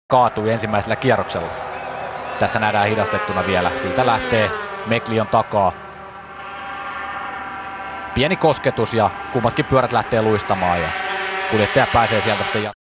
kaatui ensimmäisellä kierroksella. Tässä nähdään hidastettuna vielä. Siitä lähtee Meklion takaa. Pieni kosketus ja kummatkin pyörät lähtee luistamaan ja kuljettaja pääsee sieltä sitten